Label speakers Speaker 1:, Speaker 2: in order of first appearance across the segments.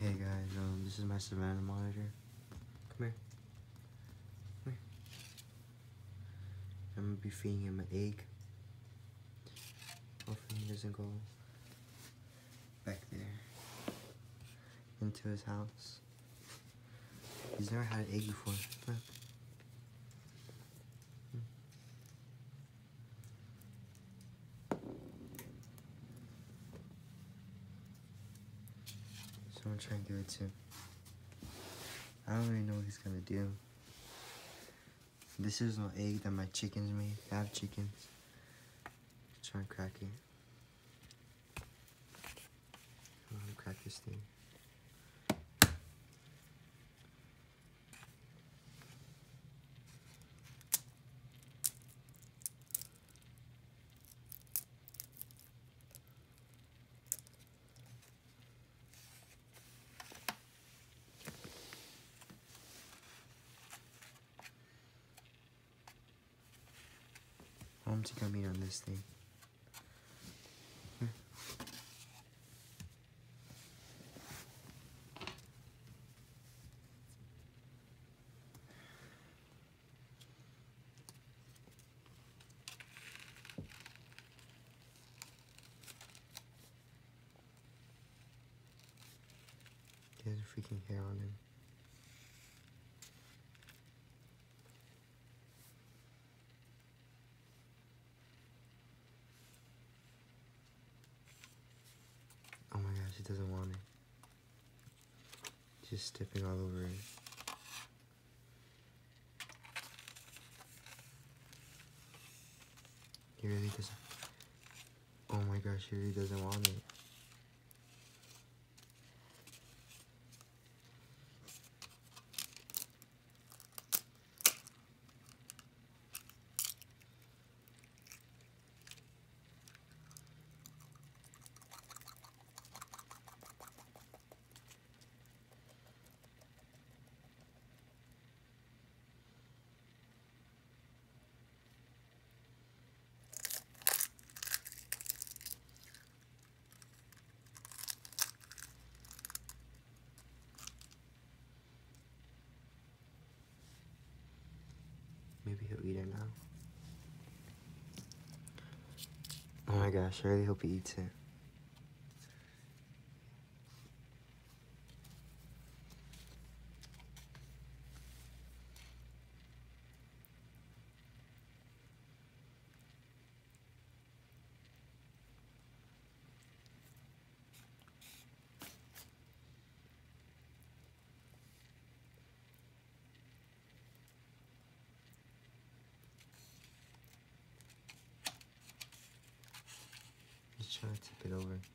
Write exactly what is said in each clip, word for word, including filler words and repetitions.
Speaker 1: Hey guys, um, this is my Savannah monitor. Come here. Come here. I'm gonna be feeding him an egg. Hopefully he doesn't go back there into his house. He's never had an egg before. Look. So I'm gonna try and give it to him. I don't really know what he's gonna do. This is no egg that my chickens made. I have chickens. Try and crack it. I'm gonna crack this thing. Mom's got me on this thing. Here. He has a freaking hair on him. Oh my gosh, he doesn't want it. He's just stepping all over it. He really doesn't. Oh my gosh, he really doesn't want it. Maybe he'll eat it now. Oh my gosh, I really hope he eats it. He's trying to tip it over.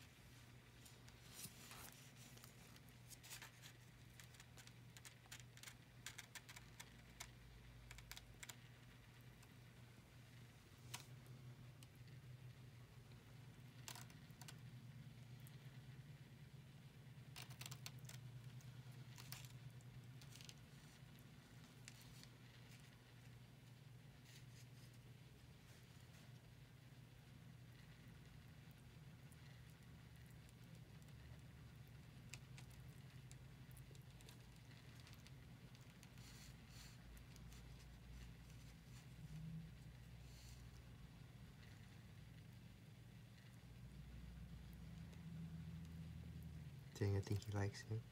Speaker 1: Dang, I think he likes it.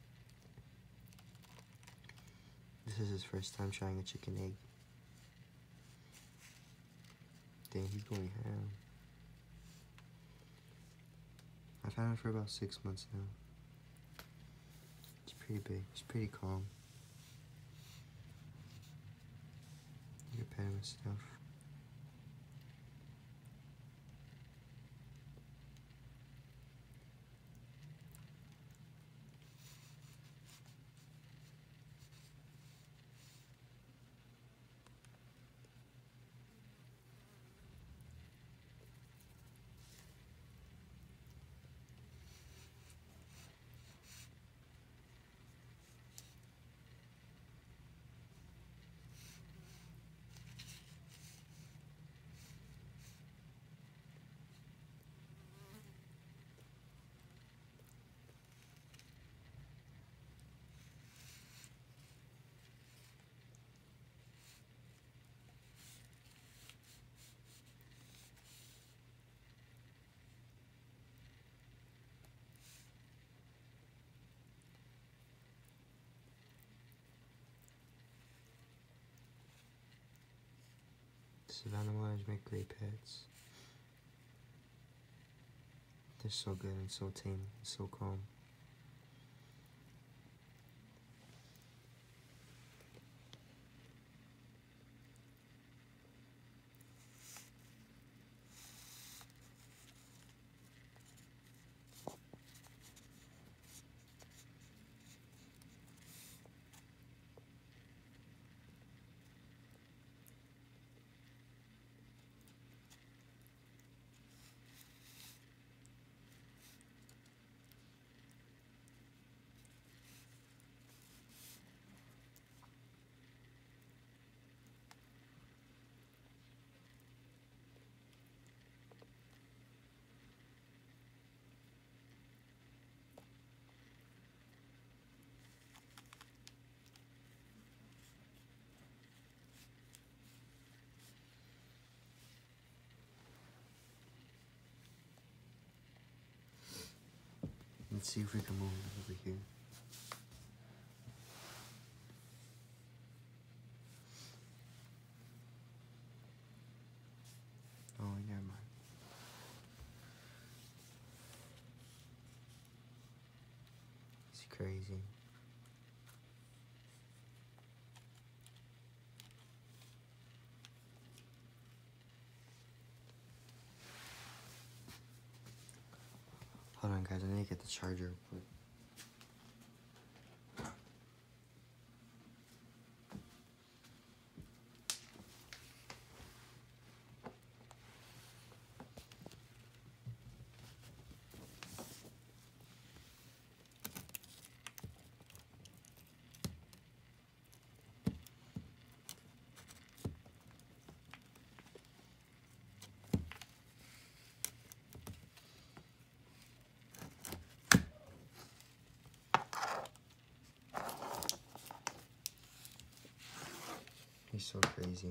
Speaker 1: This is his first time trying a chicken egg. Dang, he's going ham. I've had him for about six months now. It's pretty big. It's pretty calm. You can pet him and stuff. Aggressive animals make great pets. They're so good and so tame and so calm. Let's see if we can move it over here. Oh, never mind. It's crazy. Hold on, guys. I need to get the charger. He's so crazy.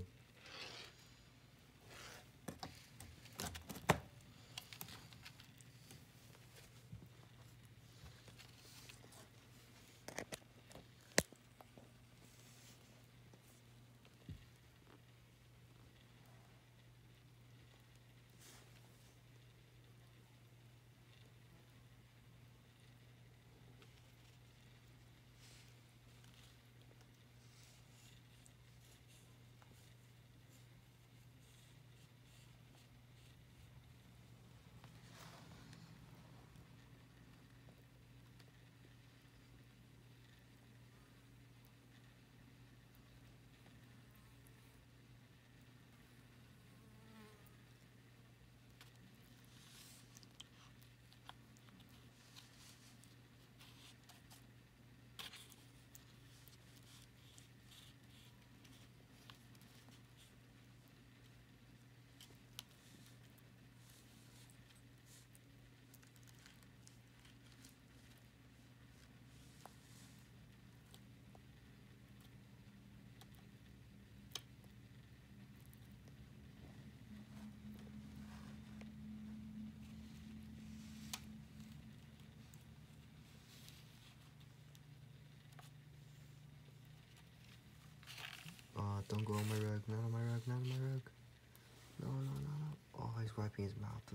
Speaker 1: Oh, don't go on my rug. Not on my rug. Not on my rug. No, no, no, no. Oh, he's wiping his mouth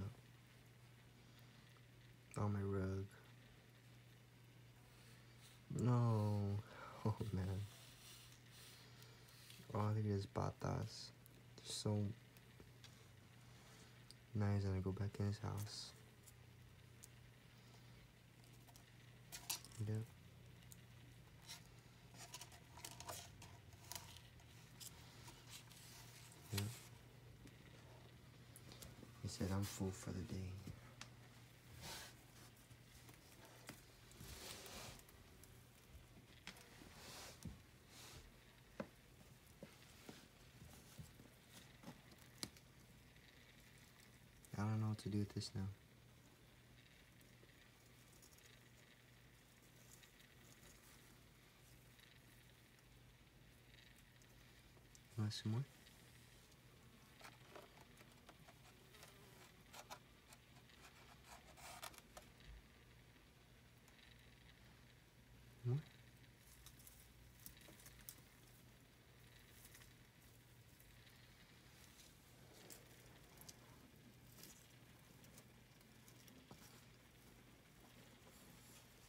Speaker 1: up. On my rug. No. Oh, man. Oh, look at his patas. So... Now he's gonna go back in his house. Yep. Yep. He said, I'm full for the day. I don't know what to do with this now. You want some more? More?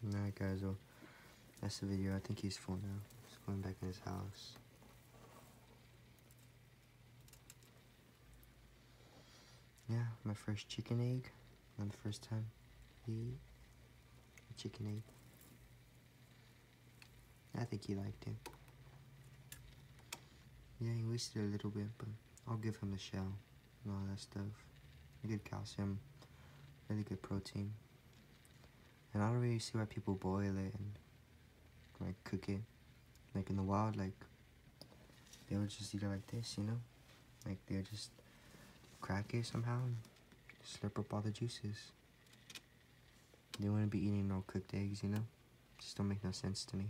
Speaker 1: Alright guys, well, that's the video. I think he's full now. He's going back in his house. Yeah, my first chicken egg. Not the first time he ate a chicken egg. I think he liked it. Yeah, he wasted a little bit, but I'll give him the shell and all that stuff. Good calcium, really good protein. And I don't really see why people boil it and like cook it. Like in the wild, like they would just eat it like this, you know? Like they would just crack it somehow and slurp up all the juices. They wouldn't be eating no cooked eggs, you know? Just don't make no sense to me.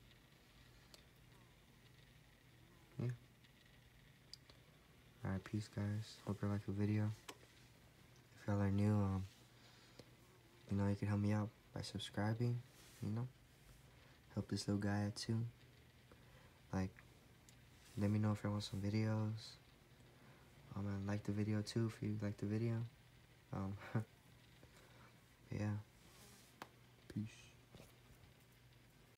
Speaker 1: Yeah. Alright, peace guys. Hope you like the video. If y'all are new, um, you know, you can help me out by subscribing, you know? Help this little guy out too. Like, let me know if you want some videos. Um, and like the video too if you like the video. Um, yeah. Peace.